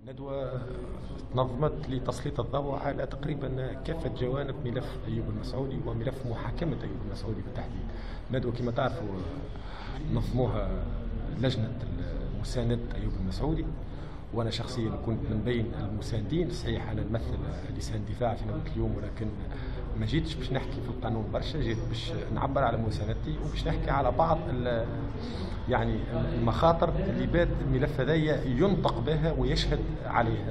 ندوة تنظمت لتسليط الضوء على تقريبا كافة جوانب ملف أيوب المسعودي وملف محاكمة أيوب المسعودي بالتحديد. ندوة كما تعرفوا نظموها لجنة مساندة أيوب المسعودي، وأنا شخصيا كنت من بين المساندين. صحيح أنا نمثل لسان دفاع في ندوة اليوم، ولكن ما جيتش باش نحكي في القانون برشا، جيت باش نعبر على مساندتي وباش نحكي على بعض يعني المخاطر اللي بات الملف هذايا ينطق بها ويشهد عليها.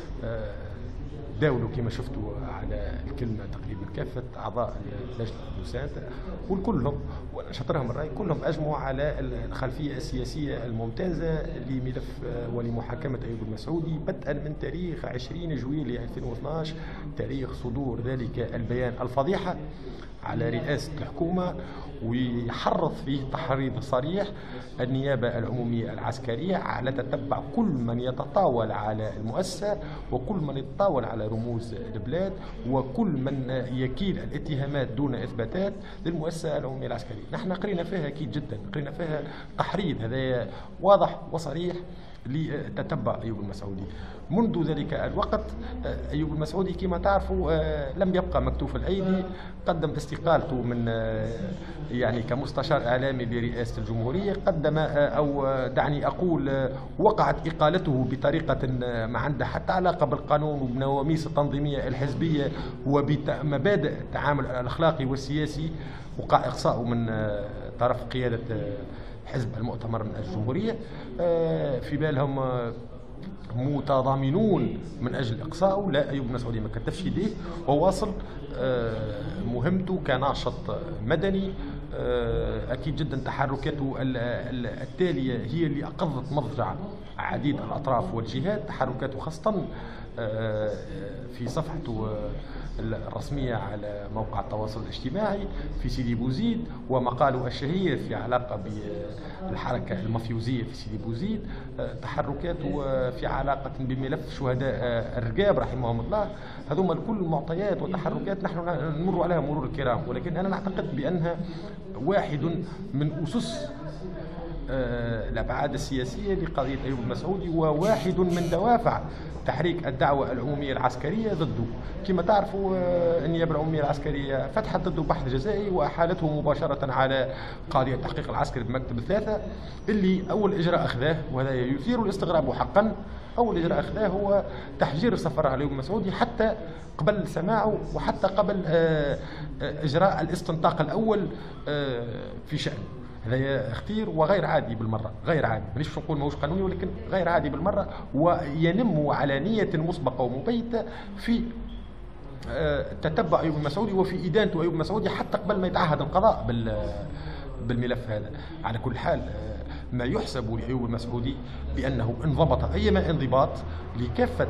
داولوا كما شفتوا على الكلمة تقريبا كافة أعضاء لجنة المساندة، والكلهم وأنا شطرهم الرأي كلهم أجمعوا على الخلفية السياسية الممتازة لملف ولمحاكمة أيوب المسعودي، بدءا من تاريخ 20 جويلية 2012، تاريخ صدور ذلك البيان الفضيحة على رئاسة الحكومة، ويحرض فيه تحريض صريح النيابة العمومية العسكرية على تتبع كل من يتطاول على المؤسسة وكل من يتطاول على رموز البلاد وكل من يكيل الاتهامات دون إثباتات للمؤسسة العمومية العسكرية. نحن قرينا فيها أكيد جدا، قرينا فيها تحريض هذا واضح وصريح لتتبع أيوب المسعودي. منذ ذلك الوقت أيوب المسعودي كما تعرفوا لم يبقى مكتوف الأيدي، قدم استقالته من يعني كمستشار إعلامي لرئاسة الجمهورية، قدم أو دعني أقول وقعت إقالته بطريقة ما عندها حتى علاقة بالقانون وبنواميس التنظيمية الحزبية وبمبادئ التعامل الأخلاقي والسياسي، وقع إقصاؤه من طرف قيادة حزب المؤتمر الجمهورية. في بالهم متضامنون من اجل اقصائه. لا، ايوب المسعودي ما كتفش يديه وواصل مهمته كناشط مدني. اكيد جدا تحركاته التاليه هي اللي اقضت مضجع عديد الاطراف والجهات، تحركاته خاصه في صفحته الرسمية على موقع التواصل الاجتماعي في سيدي بوزيد، ومقاله الشهير في علاقة بالحركة المافيوزية في سيدي بوزيد، تحركاته في علاقة بملف شهداء الرقاب رحمهم الله. هذوما الكل معطيات وتحركات نحن نمر عليها مرور الكرام، ولكن أنا نعتقد بأنها واحد من أسس الأبعاد السياسية لقضية أيوب المسعودي، وواحد من دوافع تحريك الدعوة العمومية العسكرية ضده. كما تعرفوا النيابة العمومية العسكرية فتحت ضده بحث جزائي وأحالته مباشرة على قاضي التحقيق العسكري بمكتب الثلاثة، اللي أول إجراء أخذاه وهذا يثير الاستغراب حقا، أول إجراء أخذاه هو تحجير السفر على أيوب المسعودي حتى قبل سماعه وحتى قبل إجراء الاستنطاق الأول في شأنه. هذا اختير وغير عادي بالمره، غير عادي، مانيش باش نقول ماهوش قانوني ولكن غير عادي بالمره، وينم على نيه مسبقه ومبيته في تتبع ايوب المسعودي وفي ادانته ايوب المسعودي حتى قبل ما يتعهد القضاء بالملف هذا. على كل حال ما يحسب لايوب المسعودي بانه انضبط ايما انضباط لكافه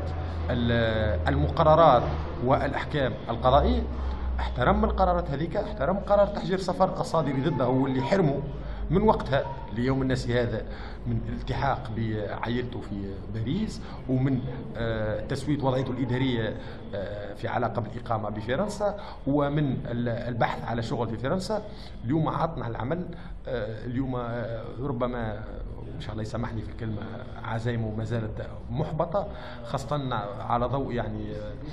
المقررات والاحكام القضائيه، احترم القرارات هذيك، احترم قرار تحجير سفر الصادر ضده واللي حرمه من وقتها ليوم الناس هذا من الالتحاق بعائلته في باريس، ومن تسوية وضعيته الإدارية في علاقة بالإقامة بفرنسا، ومن البحث على شغل في فرنسا. اليوم عطنا على العمل. اليوم ربما إن شاء الله يسامحني في الكلمة عزايمه ما زالت محبطة، خاصة على ضوء يعني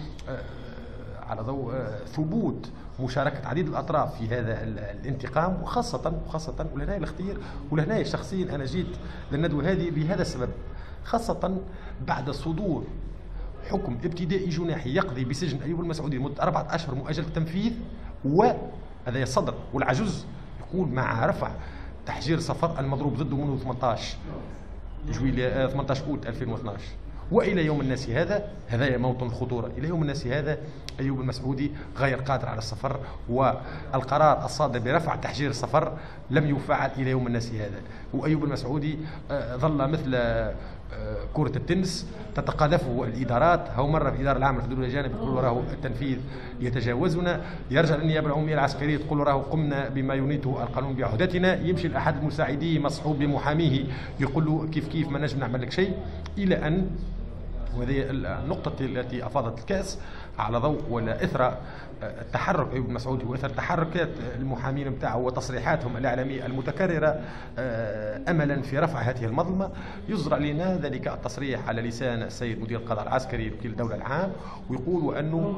على ضوء ثبوت مشاركة عديد الأطراف في هذا الانتقام، وخاصة ولهنا الاختيار ولهنا شخصيا أنا جيت للندوة هذه لهذا السبب، خاصة بعد صدور حكم ابتدائي جناحي يقضي بسجن أيوب المسعودي لمدة 4 أشهر مؤجل التنفيذ، وهذا يصدر والعجز يقول مع رفع تحجير سفر المضروب ضده منذ 18 جويلية 18 أوت 2012 وإلى يوم الناس هذا موطن الخطورة. إلى يوم الناس هذا أيوب المسعودي غير قادر على السفر، والقرار الصادر برفع تحجير السفر لم يفعل إلى يوم الناس هذا. وأيوب المسعودي ظل مثل كرة التنس تتقاذفه الإدارات، هو مرة في الإدارة العامة للحدود والأجانب يقول راه التنفيذ يتجاوزنا، يرجع للنيابة العمومية العسكرية تقول راه قمنا بما ينيته القانون بعهدتنا، يمشي لأحد المساعدين مصحوب بمحاميه يقول له كيف ما نجم نعمل لك شيء، إلى أن وهذه النقطة التي أفاضت الكأس على ضوء ولا إثر التحرك أيوب المسعودي وإثر تحركات المحامين نتاعه وتصريحاتهم الإعلامية المتكررة أملا في رفع هذه المظلمة، يصدر علينا ذلك التصريح على لسان السيد مدير القضاء العسكري وكيل الدولة العام، ويقول أنه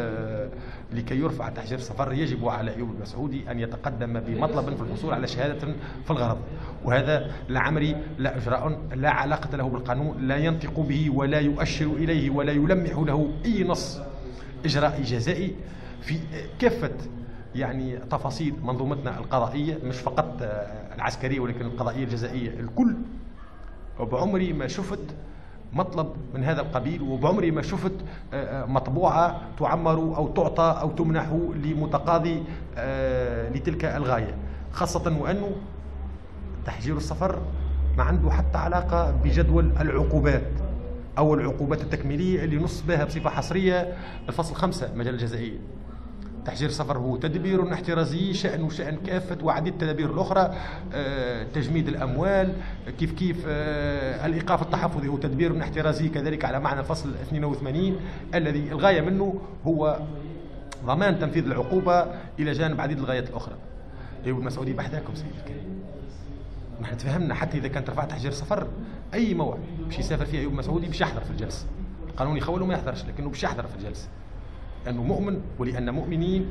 لكي يرفع تحجير السفر يجب على أيوب المسعودي أن يتقدم بمطلب في الحصول على شهادة في الغرض، وهذا لا عمري لا إجراء لا علاقة له بالقانون، لا ينطق به ولا يؤشر إليه ولا يلمح له أي نص إجرائي جزائي في كافة يعني تفاصيل منظومتنا القضائية، مش فقط العسكرية ولكن القضائية الجزائية الكل. وبعمري ما شفت مطلب من هذا القبيل، وبعمري ما شفت مطبوعة تعمر أو تعطى أو تمنح لمتقاضي لتلك الغاية، خاصة وأنه تحجير السفر ما عنده حتى علاقة بجدول العقوبات أو العقوبات التكميلية اللي نص بها بصفة حصرية الفصل 5 مجال الجزائية. تحجير السفر هو تدبير احترازي شأن كافة وعديد التدابير الأخرى، تجميد الأموال، كيف الإيقاف التحفظي هو تدبير احترازي كذلك على معنى الفصل 82 الذي الغاية منه هو ضمان تنفيذ العقوبة إلى جانب عديد الغايات الأخرى. أيوب المسعودي بحذاكم سيدي الكريم، نحن تفهمنا حتى إذا كانت رفعت تحجير سفر أي موعد باش يسافر فيه أيوب المسعودي باش يحضر في الجلسة، القانون يخوله ما يحضرش لكنه باش يحضر في الجلسة، لأنه مؤمن ولأن مؤمنين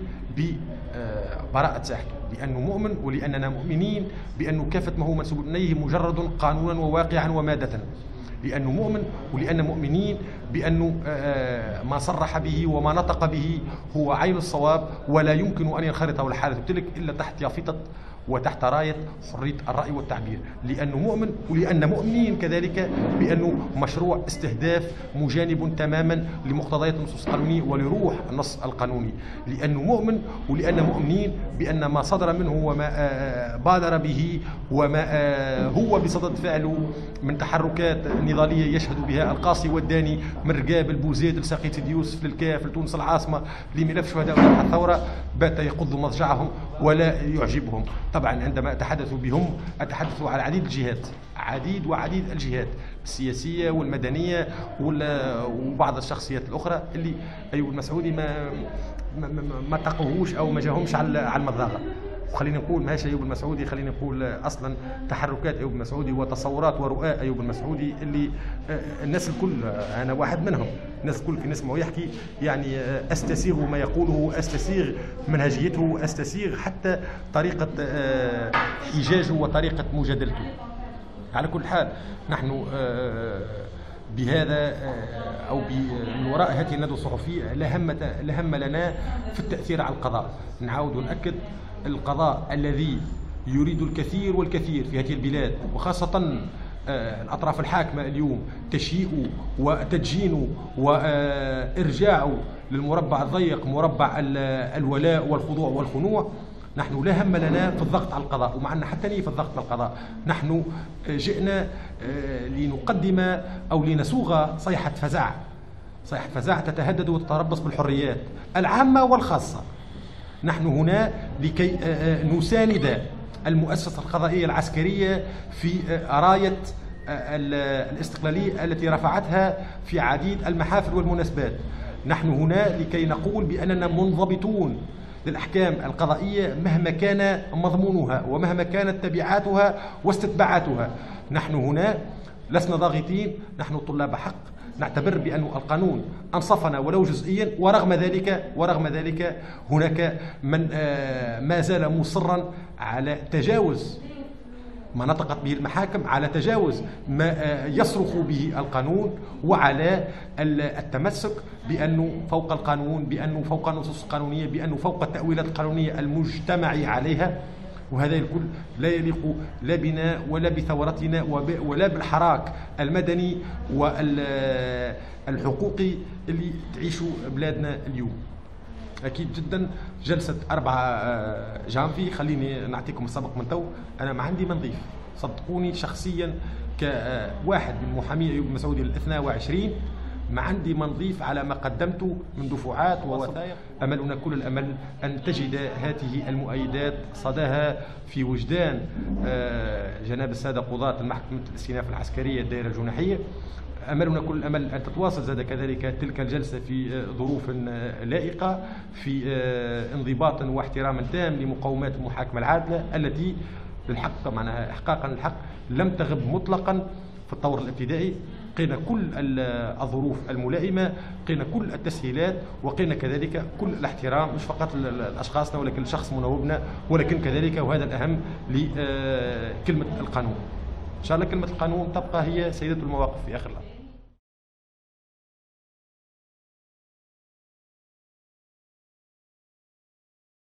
ببراءة ساحته، لأنه مؤمن ولأننا مؤمنين بأنه كافة ما هو منسوب إليه مجرد قانونا وواقعا ومادة، لأنه مؤمن ولأن مؤمنين بأنه ما صرح به وما نطق به هو عين الصواب، ولا يمكن أن ينخرط الحادث تلك إلا تحت يافطة وتحت راية حرية الرأي والتعبير، لأنه مؤمن ولأن مؤمنين كذلك بأنه مشروع استهداف مجانب تماما لمقتضيات النصوص القانونية ولروح النص القانوني، لأنه مؤمن ولأن مؤمنين بأن ما صدر منه وما بادر به وما هو بصدد فعله من تحركات نضالية يشهد بها القاصي والداني من رقاب البوزيد لساقي سيدي يوسف للكاف لتونس العاصمة لملف شهداء الثورة بات يقض مضجعهم ولا يعجبهم. طبعا عندما أتحدث بهم أتحدث على عديد الجهات، عديد الجهات السياسية والمدنية وبعض الشخصيات الأخرى اللي أيوب المسعودي ما تقوهوش أو ما جاهمش على المضاغة. وخلينا نقول ماشي أيوب المسعودي، خلينا نقول أصلا تحركات أيوب المسعودي وتصورات ورؤى أيوب المسعودي اللي الناس الكل أنا واحد منهم، الناس الكل كي نسمعه يحكي يعني أستسيغ ما يقوله، أستسيغ منهجيته، أستسيغ حتى طريقة حجاجه وطريقة مجادلته. على كل حال نحن بهذا أو من وراء هذه الندوة الصحفية لا هم لنا في التأثير على القضاء. نعاود ونأكد القضاء الذي يريد الكثير والكثير في هذه البلاد وخاصة الأطراف الحاكمة اليوم تشييء وتدجين وإرجاع للمربع الضيق مربع الولاء والخضوع والخنوع. نحن لا هم لنا في الضغط على القضاء ومعنا حتى في الضغط على القضاء. نحن جئنا لنقدم أو لنسوغ صيحة فزع تتهدد وتتربص بالحريات العامة والخاصة. نحن هنا لكي نساند المؤسسة القضائية العسكرية في راية الاستقلالية التي رفعتها في عديد المحافل والمناسبات. نحن هنا لكي نقول بأننا منضبطون للأحكام القضائية مهما كان مضمونها ومهما كانت تبعاتها واستتباعاتها. نحن هنا لسنا ضاغطين، نحن طلاب حق، نعتبر بأن القانون أنصفنا ولو جزئيا، ورغم ذلك هناك من ما زال مصرا على تجاوز ما نطقت به المحاكم، على تجاوز ما يصرخ به القانون، وعلى التمسك بأنه فوق القانون، بأنه فوق النصوص القانونية، بأنه فوق التأويلات القانونية المجتمع عليها. وهذا الكل لا يليق لا بنا ولا بثورتنا ولا بالحراك المدني والحقوقي اللي تعيشه بلادنا اليوم. أكيد جدا جلسة 4 جانفي خليني نعطيكم السبق من تو، أنا ما عندي من نضيف صدقوني شخصيا كواحد من محامي أيوب المسعودي 22 ما عندي من نضيف على ما قدمته من دفعات ووثائق. أملنا كل الأمل أن تجد هذه المؤيدات صداها في وجدان جناب السادة قضاة المحكمة الاستئناف العسكرية الدائرة الجناحية املنا كل الامل ان تتواصل زاد كذلك تلك الجلسه في ظروف لائقه، في انضباط واحترام تام لمقومات المحاكمه العادله التي للحق معناها احقاقا الحق لم تغب مطلقا في الطور الابتدائي. قينا كل الظروف الملائمه، قينا كل التسهيلات، وقينا كذلك كل الاحترام مش فقط لاشخاصنا ولكن لشخص مناوبنا، ولكن كذلك وهذا الاهم لكلمه القانون. ان شاء الله كلمه القانون تبقى هي سيده المواقف في اخر الامر.